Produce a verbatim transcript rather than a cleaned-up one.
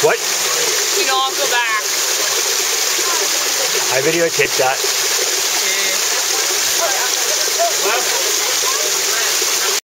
What? You know, I'll go back. I videotaped that.